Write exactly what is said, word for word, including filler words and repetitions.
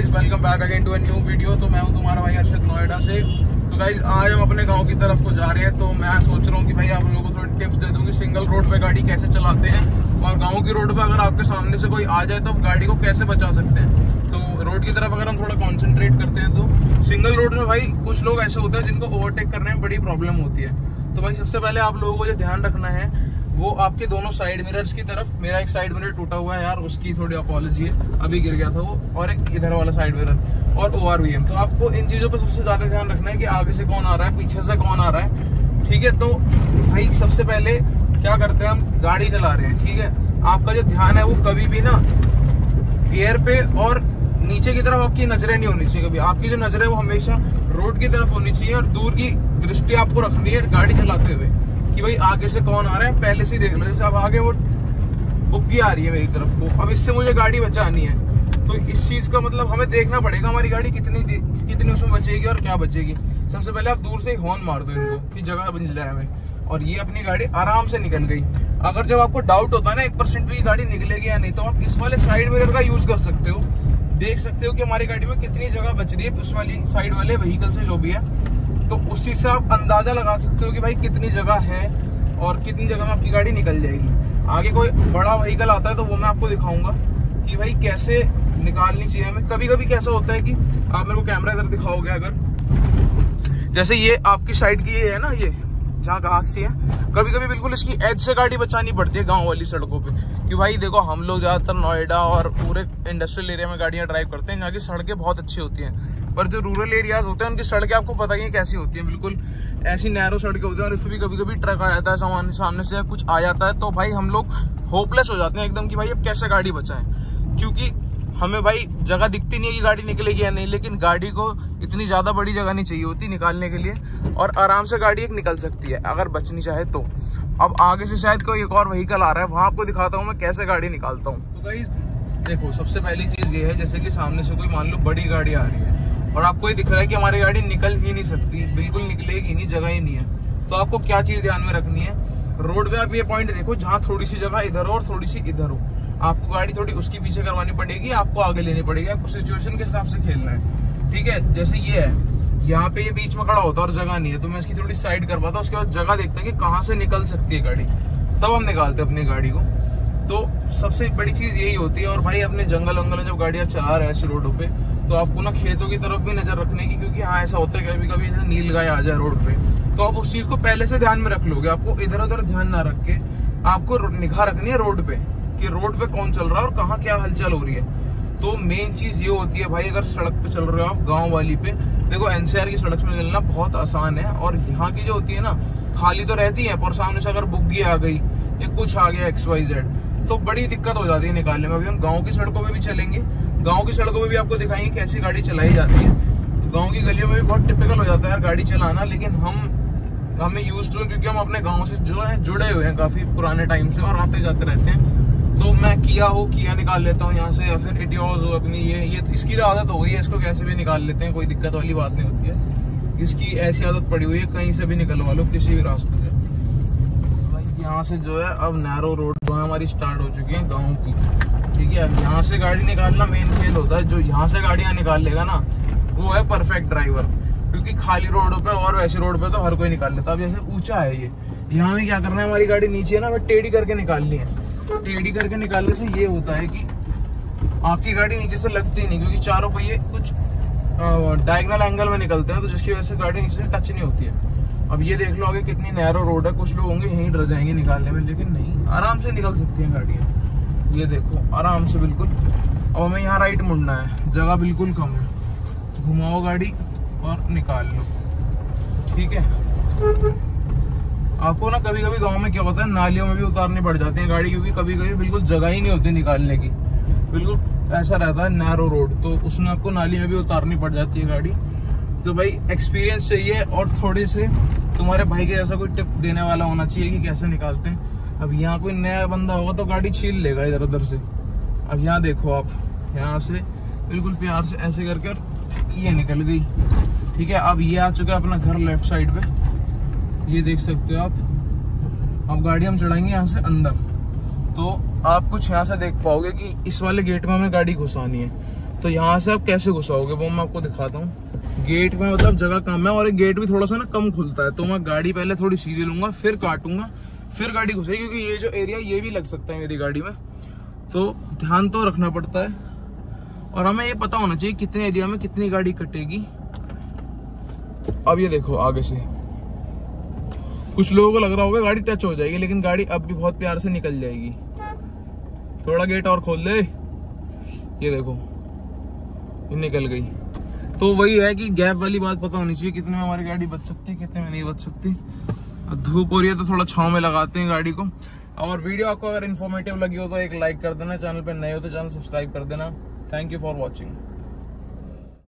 Guys, welcome back again to a new video. तो मैं हूं तुम्हारा भाई अर्शद नोएडा से। तो गाइस आज हम अपने गांव की तरफ को जा रहे हैं। तो मैं सोच रहा हूं कि भाई आप लोगों को थोड़ी टिप्स दे दूं कि सिंगल रोड पे गाड़ी कैसे चलाते हैं, और गाँव की रोड पे अगर आपके सामने से कोई आ जाए तो आप गाड़ी को कैसे बचा सकते हैं। तो रोड की तरफ अगर हम थोड़ा कॉन्सेंट्रेट करते हैं तो सिंगल रोड में भाई कुछ लोग ऐसे होते हैं जिनको ओवरटेक करने में बड़ी प्रॉब्लम होती है। तो भाई सबसे पहले आप लोगों को जो ध्यान रखना है वो आपके दोनों साइड मिरर्स की तरफ। मेरा एक साइड मिरर टूटा हुआ है यार, उसकी थोड़ी अपॉलॉजी है, अभी गिर गया था वो, और एक इधर वाला साइड मिरर और ओ आर वी एम। तो आपको इन चीजों पर सबसे ज्यादा ध्यान रखना है कि आगे से कौन आ रहा है, पीछे से कौन आ रहा है। ठीक है, तो भाई सबसे पहले क्या करते हैं, हम गाड़ी चला रहे हैं, ठीक है, आपका जो ध्यान है वो कभी भी ना गियर पे और नीचे की तरफ आपकी नजरें नहीं होनी चाहिए। कभी आपकी जो नजर है वो हमेशा रोड की तरफ होनी चाहिए, और दूर की दृष्टि आपको रखनी है गाड़ी चलाते हुए कि भाई आगे से कौन आ रहा है पहले से ही देख लो। जैसे अब आगे वो बुग्गी आ रही है मेरी तरफ को, अब इससे मुझे गाड़ी बचानी है, तो इस चीज का मतलब हमें देखना पड़ेगा हमारी गाड़ी कितनी कितनी उसमें बचेगी और क्या बचेगी। सबसे पहले आप दूर से हॉर्न मार दो इनको कि जगह मिल रहा है हमें, और ये अपनी गाड़ी आराम से निकल गई। अगर जब आपको डाउट होता है ना एक परसेंट भी गाड़ी निकलेगी या नहीं, तो आप इस वाले साइड मिरर का यूज कर सकते हो, देख सकते हो कि हमारी गाड़ी में कितनी जगह बच रही है उस वाली साइड वाले व्हीकल से जो भी है। तो उस चीज से आप अंदाजा लगा सकते हो कि भाई कितनी जगह है और कितनी जगह में आपकी गाड़ी निकल जाएगी। आगे कोई बड़ा व्हीकल आता है तो वो मैं आपको दिखाऊंगा कि भाई कैसे निकालनी चाहिए हमें। कभी कभी कैसा होता है कि आप मेरे को कैमरा इधर दिखाओगे, अगर जैसे ये आपकी साइड की ये है ना, ये जहाँ घास सी है, कभी कभी बिल्कुल इसकी एज से गाड़ी बचानी पड़ती है गांव वाली सड़कों पे। कि भाई देखो, हम लोग ज्यादातर नोएडा और पूरे इंडस्ट्रियल एरिया में गाड़ियां ड्राइव करते हैं, जहाँ की सड़कें बहुत अच्छी होती हैं, पर जो रूरल एरियाज होते हैं उनकी सड़कें आपको पता ही है कैसी होती हैं, बिल्कुल ऐसी नैरो सड़कें होती हैं, और इस पर भी कभी कभी ट्रक आ जाता है, सामान सामने से कुछ आ जाता है, तो भाई हम लोग होपलेस हो जाते हैं एकदम कि भाई अब कैसे गाड़ी बचाएं। क्योंकि हमें भाई जगह दिखती नहीं है कि गाड़ी निकलेगी या नहीं, लेकिन गाड़ी को इतनी ज्यादा बड़ी जगह नहीं चाहिए होती निकालने के लिए, और आराम से गाड़ी एक निकल सकती है अगर बचनी चाहे तो। अब आगे से शायद कोई एक और व्हीकल आ रहा है, वहां आपको दिखाता हूँ मैं कैसे गाड़ी निकालता हूँ। तो गाइस देखो, सबसे पहली चीज ये है, जैसे कि सामने से कोई मान लो बड़ी गाड़ी आ रही है और आपको ये दिख रहा है कि हमारी गाड़ी निकल ही नहीं सकती, बिल्कुल निकलेगी नहीं, जगह ही नहीं है, तो आपको क्या चीज ध्यान में रखनी है, रोड पे आप ये पॉइंट देखो जहाँ थोड़ी सी जगह इधर हो और थोड़ी सी इधर हो, आपको गाड़ी थोड़ी उसके पीछे करवानी पड़ेगी, आपको आगे लेनी पड़ेगी, आपको सिचुएशन के हिसाब से खेलना है। ठीक है, जैसे ये है, यहाँ पे ये बीच में खड़ा होता है और जगह नहीं है, तो मैं इसकी थोड़ी साइड करवाता हूँ, उसके बाद जगह देखते हैं कि कहाँ से निकल सकती है गाड़ी, तब हम निकालते हैं अपनी गाड़ी को। तो सबसे बड़ी चीज यही होती है। और भाई अपने जंगल वंगल में जब गाड़ी आप चला रहे हैं ऐसी रोडों पे, तो आपको ना खेतों की तरफ भी नजर रखने की, क्योंकि हाँ ऐसा होता है कभी कभी नील गाय आ जाए रोड पे, तो आप उस चीज को पहले से ध्यान में रख लोगे। आपको इधर उधर ध्यान ना रख के आपको निगाह रखनी है रोड पे कि रोड पे कौन चल रहा है और कहाँ क्या हलचल हो रही है। तो मेन चीज ये होती है भाई, अगर सड़क पे चल रहे हो आप गांव वाली पे, देखो एनसीआर की सड़क में चलना बहुत आसान है, और यहाँ की जो होती है ना खाली तो रहती है, पर सामने से अगर बुग्गी आ गई या कुछ आ गया एक्स वाई जेड, तो बड़ी दिक्कत हो जाती है निकालने में। अभी हम गाँव की सड़कों पे भी चलेंगे, गाँव की सड़कों पे भी आपको दिखाएंगे कैसी गाड़ी चलाई जाती है। तो गाँव की गलियों में भी बहुत टिपिकल हो जाता है यार गाड़ी चलाना, लेकिन हम हमें यूज टू, क्योंकि हम अपने गाँव से जो है जुड़े हुए हैं काफी पुराने टाइम से और आते जाते रहते हैं। तो मैं किया हो किया निकाल लेता हूँ यहाँ से, या फिर इटियोज हो अपनी, ये ये इसकी तो आदत हो गई है, इसको कैसे भी निकाल लेते हैं, कोई दिक्कत वाली बात नहीं होती है। इसकी ऐसी आदत पड़ी हुई है, कहीं से भी निकलवा लो किसी भी रास्ते से। यहाँ से जो है अब नैरो रोड जो है हमारी स्टार्ट हो चुकी है गाँव की। ठीक है, अब यहाँ से गाड़ी निकालना मेन खेल होता है, जो यहाँ से गाड़ियाँ निकाल लेगा ना वो है परफेक्ट ड्राइवर, क्योंकि खाली रोडों पे और वैसी रोड पे तो हर कोई निकाल लेता है। अब जैसे ऊंचा है ये, यहाँ में क्या करना है, हमारी गाड़ी नीचे है ना, हमें टेढ़ी करके निकालनी है। टेढ़ी करके निकालने से ये होता है कि आपकी गाड़ी नीचे से लगती नहीं, क्योंकि चारों पहिए कुछ डायगोनल एंगल में निकलते हैं, तो जिसकी वजह से गाड़ी नीचे से टच नहीं होती है। अब ये देख लो आगे कितनी नैरो रोड है, कुछ लोग होंगे यहीं डर जाएंगे निकालने में, लेकिन नहीं, आराम से निकल सकती हैं गाड़ियाँ। ये देखो आराम से बिल्कुल। अब हमें यहाँ राइट मुड़ना है, जगह बिल्कुल कम है, घुमाओ गाड़ी और निकाल लो। ठीक है, आपको ना कभी कभी गांव में क्या होता है, नालियों में भी उतारनी पड़ जाती है गाड़ी, क्योंकि कभी कभी बिल्कुल जगह ही नहीं होती निकालने की, बिल्कुल ऐसा रहता है नैरो रोड, तो उसमें आपको नाली में भी उतारनी पड़ जाती है गाड़ी। तो भाई एक्सपीरियंस चाहिए, और थोड़े से तुम्हारे भाई के जैसा कोई टिप देने वाला होना चाहिए कि कैसे निकालते हैं। अब यहाँ कोई नया बंदा होगा तो गाड़ी छील लेगा इधर उधर से। अब यहाँ देखो आप, यहाँ से बिल्कुल प्यार से ऐसे करके ये निकल गई। ठीक है, अब ये आ चुका है अपना घर लेफ्ट साइड पे, ये देख सकते हो आप। अब गाड़ी हम चढ़ाएंगे यहाँ से अंदर, तो आप कुछ यहाँ से देख पाओगे कि इस वाले गेट में हमें गाड़ी घुसानी है। तो यहाँ से आप कैसे घुसाओगे वो मैं आपको दिखाता हूँ। गेट में मतलब जगह कम है और एक गेट भी थोड़ा सा ना कम खुलता है, तो मैं गाड़ी पहले थोड़ी सीधी लूंगा, फिर काटूंगा, फिर गाड़ी घुसेगी, क्योंकि ये जो एरिया ये भी लग सकता है मेरी गाड़ी में, तो ध्यान तो रखना पड़ता है। और हमें ये पता होना चाहिए कितने एरिया में कितनी गाड़ी कटेगी। अब ये देखो आगे से कुछ लोगों को लग रहा होगा गाड़ी टच हो जाएगी, लेकिन गाड़ी अब भी बहुत प्यार से निकल जाएगी। थोड़ा गेट और खोल दे, ये देखो ये निकल गई। तो वही है कि गैप वाली बात पता होनी चाहिए, कितने में हमारी गाड़ी बच सकती है, कितने में नहीं बच सकती। धूप हो रही है तो थोड़ा छांव में लगाते हैं गाड़ी को। और वीडियो आपको अगर इन्फॉर्मेटिव लगी हो तो एक लाइक कर देना, चैनल पे नए हो तो चैनल सब्सक्राइब कर देना। Thank you for watching.